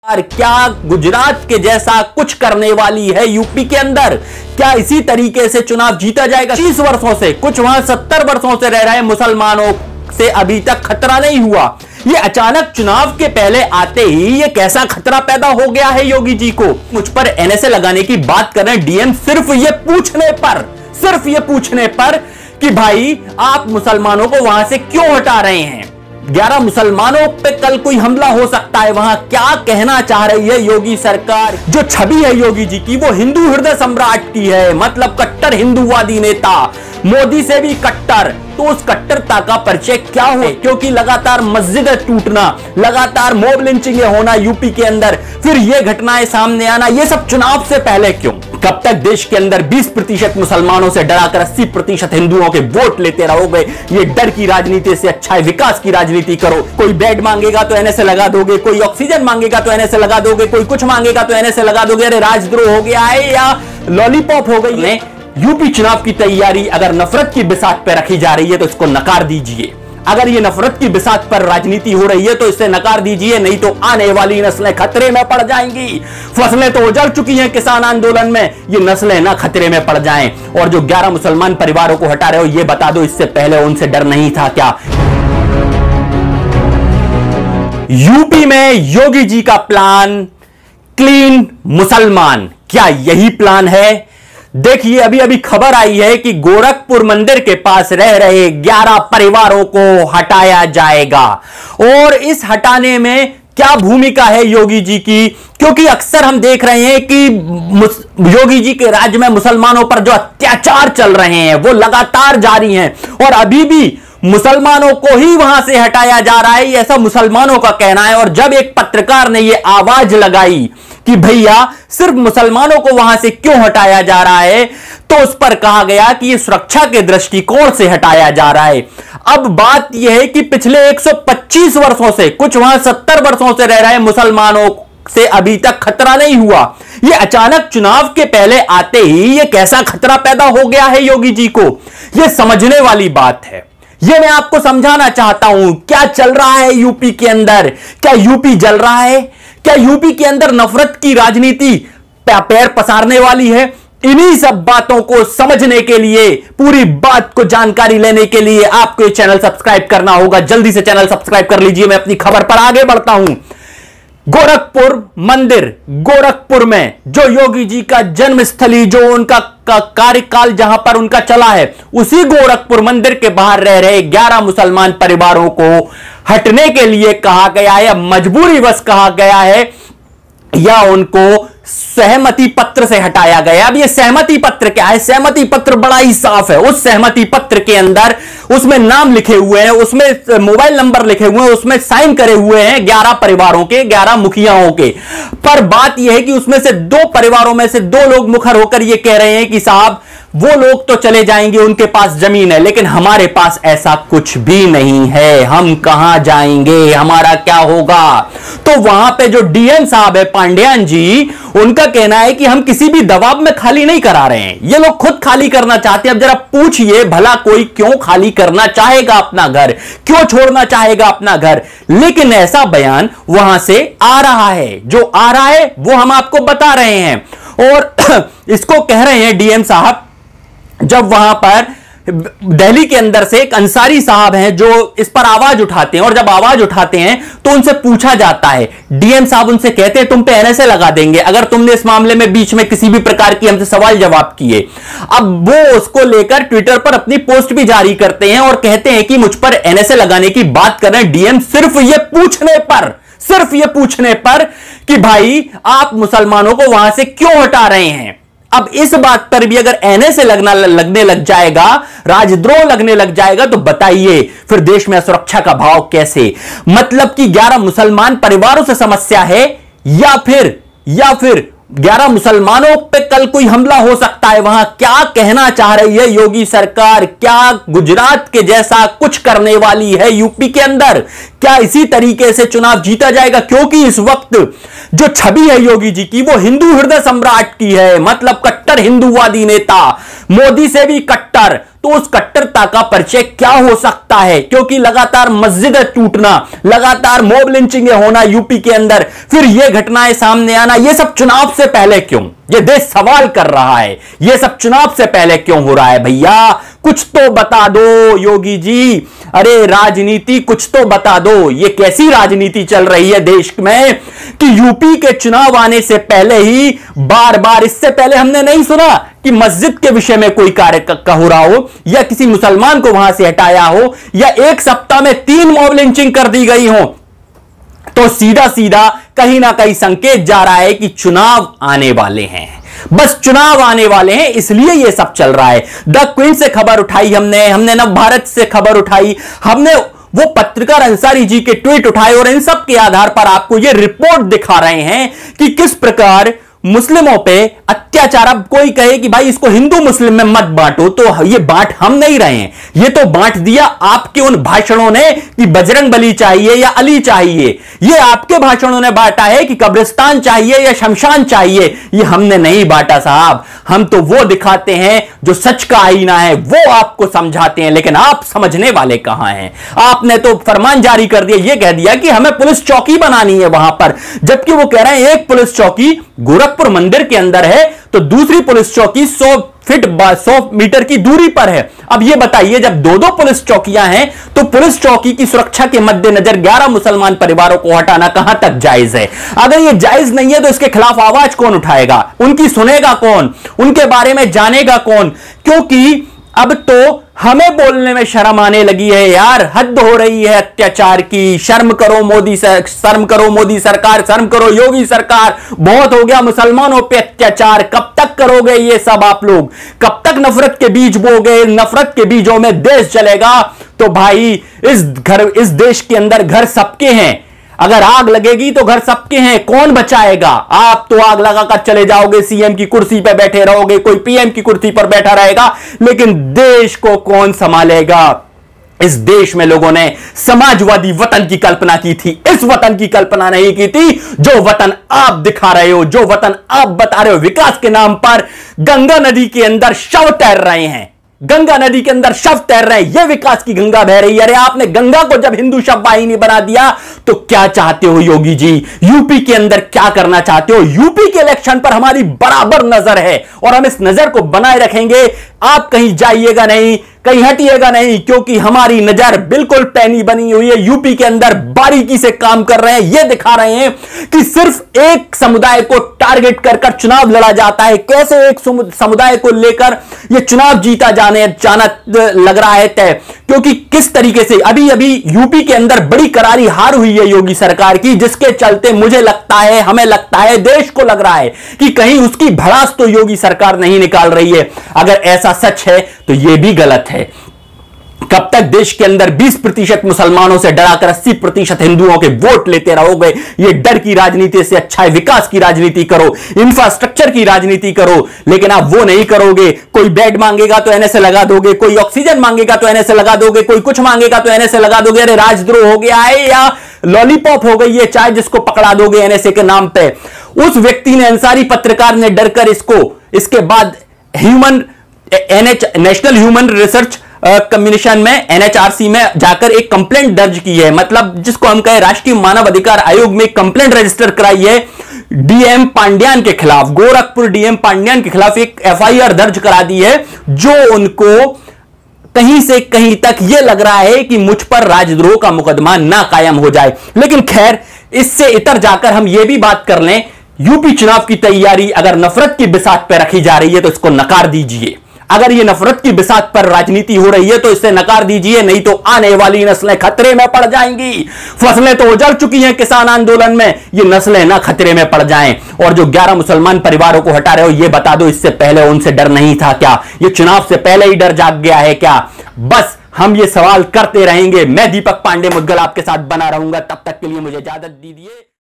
क्या गुजरात के जैसा कुछ करने वाली है यूपी के अंदर? क्या इसी तरीके से चुनाव जीता जाएगा? 30 वर्षों से, कुछ वहां 70 वर्षों से रह रहे मुसलमानों से अभी तक खतरा नहीं हुआ। ये अचानक चुनाव के पहले आते ही ये कैसा खतरा पैदा हो गया है योगी जी को? मुझ पर एनएसए लगाने की बात कर रहे हैं डीएम सिर्फ ये पूछने पर कि भाई आप मुसलमानों को वहां से क्यों हटा रहे हैं? 11 मुसलमानों पे कल कोई हमला हो सकता है, वहां क्या कहना चाह रही है योगी सरकार? जो छवि है योगी जी की वो हिंदू हृदय सम्राट की है, मतलब कट्टर हिंदूवादी नेता, मोदी से भी कट्टर। तो उस कट्टरता का परिचय क्या हो? क्योंकि लगातार मस्जिदें टूटना, लगातार मॉब लिंचिंग होना यूपी के अंदर, फिर ये घटनाएं सामने आना, ये सब चुनाव से पहले क्यों? कब तक देश के अंदर 20% मुसलमानों से डराकर 80% हिंदुओं के वोट लेते रहोगे? ये डर की राजनीति से अच्छा है विकास की राजनीति करो। कोई बेड मांगेगा तो एनएसए लगा दोगे, कोई ऑक्सीजन मांगेगा तो एनएसए लगा दोगे, कोई कुछ मांगेगा तो एनएसए लगा दोगे। अरे राजद्रोह हो गया है या लॉलीपॉप हो गई है? यूपी चुनाव की तैयारी अगर नफरत की बिसात पर रखी जा रही है तो इसको नकार दीजिए। अगर ये नफरत की बिसात पर राजनीति हो रही है तो इसे नकार दीजिए, नहीं तो आने वाली नस्लें खतरे में पड़ जाएंगी। फसलें तो उजड़ चुकी हैं किसान आंदोलन में, ये नस्लें ना खतरे में पड़ जाएं। और जो 11 मुसलमान परिवारों को हटा रहे हो, ये बता दो इससे पहले उनसे डर नहीं था क्या? यूपी में योगी जी का प्लान क्लीन मुसलमान, क्या यही प्लान है? देखिए अभी अभी खबर आई है कि गोरखपुर मंदिर के पास रह रहे 11 परिवारों को हटाया जाएगा। और इस हटाने में क्या भूमिका है योगी जी की? क्योंकि अक्सर हम देख रहे हैं कि योगी जी के राज्य में मुसलमानों पर जो अत्याचार चल रहे हैं वो लगातार जारी हैं और अभी भी मुसलमानों को ही वहां से हटाया जा रहा है, ऐसा मुसलमानों का कहना है। और जब एक पत्रकार ने यह आवाज लगाई कि भैया सिर्फ मुसलमानों को वहां से क्यों हटाया जा रहा है, तो उस पर कहा गया कि यह सुरक्षा के दृष्टिकोण से हटाया जा रहा है। अब बात यह है कि पिछले 125 वर्षों से, कुछ वहां 70 वर्षों से रह रहे मुसलमानों से अभी तक खतरा नहीं हुआ। यह अचानक चुनाव के पहले आते ही यह कैसा खतरा पैदा हो गया है योगी जी को, यह समझने वाली बात है। यह मैं आपको समझाना चाहता हूं क्या चल रहा है यूपी के अंदर। क्या यूपी जल रहा है? क्या यूपी के अंदर नफरत की राजनीति पैर पसारने वाली है? इन्हीं सब बातों को समझने के लिए, पूरी बात को जानकारी लेने के लिए आपको ये चैनल सब्सक्राइब करना होगा। जल्दी से चैनल सब्सक्राइब कर लीजिए। मैं अपनी खबर पर आगे बढ़ता हूं। गोरखपुर मंदिर, गोरखपुर में जो योगी जी का जन्मस्थली, जो उनका कार्यकाल जहां पर उनका चला है, उसी गोरखपुर मंदिर के बाहर रह रहे 11 मुसलमान परिवारों को हटने के लिए कहा गया है, या मजबूरीवश कहा गया है, या उनको सहमति पत्र से हटाया गया। अब ये सहमति पत्र क्या है? सहमति पत्र बड़ा ही साफ है। उस सहमति पत्र के अंदर उसमें नाम लिखे हुए हैं, उसमें मोबाइल नंबर लिखे हुए हैं, उसमें साइन करे हुए हैं 11 परिवारों के, 11 मुखियाओं के। पर बात यह है कि उसमें से 2 परिवारों में से 2 लोग मुखर होकर यह कह रहे हैं कि साहब वो लोग तो चले जाएंगे, उनके पास जमीन है, लेकिन हमारे पास ऐसा कुछ भी नहीं है, हम कहां जाएंगे, हमारा क्या होगा? तो वहां पे जो डीएम साहब है पांड्यान जी, उनका कहना है कि हम किसी भी दबाव में खाली नहीं करा रहे हैं, ये लोग खुद खाली करना चाहते हैं। अब जरा पूछिए भला कोई क्यों खाली करना चाहेगा अपना घर, क्यों छोड़ना चाहेगा अपना घर? लेकिन ऐसा बयान वहां से आ रहा है, जो आ रहा है वो हम आपको बता रहे हैं। और इसको कह रहे हैं डीएम साहब, जब वहां पर दिल्ली के अंदर से एक अंसारी साहब हैं जो इस पर आवाज उठाते हैं, और जब आवाज उठाते हैं तो उनसे पूछा जाता है, डीएम साहब उनसे कहते हैं तुम पे एनएसए लगा देंगे अगर तुमने इस मामले में बीच में किसी भी प्रकार की हमसे सवाल जवाब किए। अब वो उसको लेकर ट्विटर पर अपनी पोस्ट भी जारी करते हैं और कहते हैं कि मुझ पर एनएसए लगाने की बात कर रहे हैं डीएम सिर्फ ये पूछने पर कि भाई आप मुसलमानों को वहां से क्यों हटा रहे हैं। अब इस बात पर भी अगर एनएसए लगने लग जाएगा, राजद्रोह लगने लग जाएगा, तो बताइए फिर देश में सुरक्षा का भाव कैसे? मतलब कि 11 मुसलमान परिवारों से समस्या है, या फिर 11 मुसलमानों पे कल कोई हमला हो सकता है। वहां क्या कहना चाह रही है योगी सरकार? क्या गुजरात के जैसा कुछ करने वाली है यूपी के अंदर? क्या इसी तरीके से चुनाव जीता जाएगा? क्योंकि इस वक्त जो छवि है योगी जी की वो हिंदू हृदय सम्राट की है, मतलब कट्टर हिंदूवादी नेता, मोदी से भी कट्टर, तो उस कट्टरता का परिचय क्या हो सकता है? क्योंकि लगातार मस्जिदें टूटना, लगातार मॉब लिंचिंग होना यूपी के अंदर, फिर ये घटनाएं सामने आना, ये सब चुनाव से पहले क्यों? ये देश सवाल कर रहा है, ये सब चुनाव से पहले क्यों हो रहा है? भैया कुछ तो बता दो योगी जी, अरे राजनीति कुछ तो बता दो। ये कैसी राजनीति चल रही है देश में कि यूपी के चुनाव आने से पहले ही बार बार, इससे पहले हमने नहीं सुना कि मस्जिद के विषय में कोई कार्य हो रहा हो या किसी मुसलमान को वहां से हटाया हो या एक सप्ताह में 3 मॉब लिंचिंग कर दी गई हो। तो सीधा सीधा कहीं ना कहीं संकेत जा रहा है कि चुनाव आने वाले हैं, बस चुनाव आने वाले हैं, इसलिए यह सब चल रहा है। द क्वीन से खबर उठाई हमने नव भारत से खबर उठाई, हमने वो पत्रकार अंसारी जी के ट्वीट उठाए और इन सब के आधार पर आपको ये रिपोर्ट दिखा रहे हैं कि किस प्रकार मुस्लिमों पे अत्याचार। अब कोई कहे कि भाई इसको हिंदू मुस्लिम में मत बांटो, तो ये बांट हम नहीं रहे हैं, ये तो बांट दिया आपके उन भाषणों ने कि बजरंग बली चाहिए या अली चाहिए, ये आपके भाषणों ने बांटा है कि कब्रिस्तान चाहिए या शमशान चाहिए। ये हमने नहीं बांटा साहब, हम तो वो दिखाते हैं जो सच का आईना है, वो आपको समझाते हैं, लेकिन आप समझने वाले कहां हैं? आपने तो फरमान जारी कर दिया, ये कह दिया कि हमें पुलिस चौकी बनानी है वहां पर, जबकि वो कह रहे हैं एक पुलिस चौकी गोरखपुर मंदिर के अंदर है तो दूसरी पुलिस चौकी 100 मीटर की दूरी पर है। अब यह बताइए, जब 2-2 पुलिस चौकियां हैं तो पुलिस चौकी की सुरक्षा के मद्देनजर 11 मुसलमान परिवारों को हटाना कहां तक जायज है? अगर यह जायज नहीं है तो इसके खिलाफ आवाज कौन उठाएगा? उनकी सुनेगा कौन? उनके बारे में जानेगा कौन? क्योंकि अब तो हमें बोलने में शर्म आने लगी है यार, हद हो रही है अत्याचार की। शर्म करो मोदी सरकार, शर्म करो योगी सरकार, बहुत हो गया मुसलमानों पे अत्याचार। कब तक करोगे ये सब आप लोग? कब तक नफरत के बीज बोगे? नफरत के बीजों में देश चलेगा। तो भाई इस देश के अंदर घर सबके हैं, अगर आग लगेगी तो घर सबके हैं, कौन बचाएगा? आप तो आग लगाकर चले जाओगे, सीएम की कुर्सी पर बैठे रहोगे, कोई पीएम की कुर्सी पर बैठा रहेगा, लेकिन देश को कौन संभालेगा? इस देश में लोगों ने समाजवादी वतन की कल्पना की थी, इस वतन की कल्पना नहीं की थी जो वतन आप दिखा रहे हो, जो वतन आप बता रहे हो। विकास के नाम पर गंगा नदी के अंदर शव तैर रहे हैं, गंगा नदी के अंदर शव तैर रहे हैं, यह विकास की गंगा बह रही है। अरे आपने गंगा को जब हिंदू शव वाहिनी बना दिया तो क्या चाहते हो योगी जी? यूपी के अंदर क्या करना चाहते हो? यूपी के इलेक्शन पर हमारी बराबर नजर है और हम इस नजर को बनाए रखेंगे। आप कहीं जाइएगा नहीं, कहीं हटिएगा नहीं, क्योंकि हमारी नजर बिल्कुल पैनी बनी हुई है। यूपी के अंदर बारीकी से काम कर रहे हैं, यह दिखा रहे हैं कि सिर्फ एक समुदाय को टारगेट कर चुनाव लड़ा जाता है। कैसे एक समुदाय को लेकर यह चुनाव जीता जाना लग रहा है तय, क्योंकि किस तरीके से अभी अभी यूपी के अंदर बड़ी करारी हार हुई है योगी सरकार की, जिसके चलते मुझे लगता है, हमें लगता है, देश को लग रहा है कि कहीं उसकी भड़ास तो योगी सरकार नहीं निकाल रही है। अगर ऐसा सच है तो यह भी गलत है। कब तक देश के अंदर 20% मुसलमानों से डराकर 80% हिंदुओं के वोट लेते रहोगे? ये डर की राजनीति से अच्छा है विकास की राजनीति करो, इंफ्रास्ट्रक्चर की राजनीति करो, लेकिन आप वो नहीं करोगे। कोई बेड मांगेगा तो एनएसए लगा दोगे, कोई ऑक्सीजन मांगेगा तो एनएसए लगा दोगे, कोई कुछ मांगेगा तो एनएसए लगा दोगे। अरे राजद्रोह हो गया है या लॉलीपॉप हो गई है चाय, जिसको पकड़ा दोगे एनएसए के नाम पे। उस व्यक्ति ने, अंसारी पत्रकार ने डरकर इसके बाद नेशनल ह्यूमन रिसर्च कमीशन में, एनएचआरसी में जाकर एक कंप्लेंट दर्ज की है, मतलब जिसको हम कहें राष्ट्रीय मानव अधिकार आयोग में कंप्लेंट रजिस्टर कराई है डीएम पांड्यान के खिलाफ। गोरखपुर डीएम पांड्यान के खिलाफ एक एफआईआर दर्ज करा दी है, जो उनको कहीं से कहीं तक यह लग रहा है कि मुझ पर राजद्रोह का मुकदमा ना कायम हो जाए। लेकिन खैर, इससे इतर जाकर हम यह भी बात कर लें, यूपी चुनाव की तैयारी अगर नफरत की बिसात पर रखी जा रही है तो इसको नकार दीजिए। अगर ये नफरत की बिसात पर राजनीति हो रही है तो इसे नकार दीजिए, नहीं तो आने वाली नस्लें खतरे में पड़ जाएंगी। फसलें तो उजड़ चुकी हैं किसान आंदोलन में, ये नस्लें ना खतरे में पड़ जाएं। और जो 11 मुसलमान परिवारों को हटा रहे हो, ये बता दो, इससे पहले उनसे डर नहीं था क्या? ये चुनाव से पहले ही डर जाग गया है क्या? बस हम ये सवाल करते रहेंगे। मैं दीपक पांडे मुद्गल आपके साथ बना रहूंगा, तब तक के लिए मुझे इजाजत दीजिए।